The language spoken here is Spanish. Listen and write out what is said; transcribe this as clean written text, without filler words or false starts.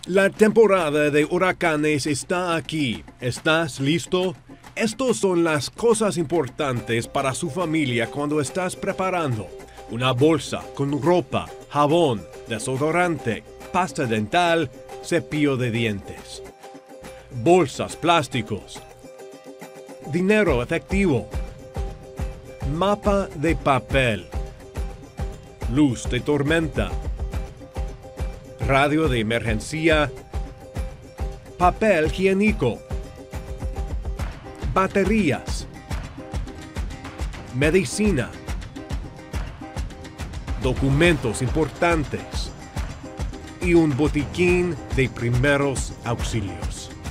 La temporada de huracanes está aquí. ¿Estás listo? Estas son las cosas importantes para su familia cuando estás preparando. Una bolsa con ropa, jabón, desodorante, pasta dental, cepillo de dientes. Bolsas plásticos. Dinero efectivo. Mapa de papel. Luz de tormenta. Radio de emergencia. Papel higiénico. Baterías. Medicina. Documentos importantes. Y un botiquín de primeros auxilios.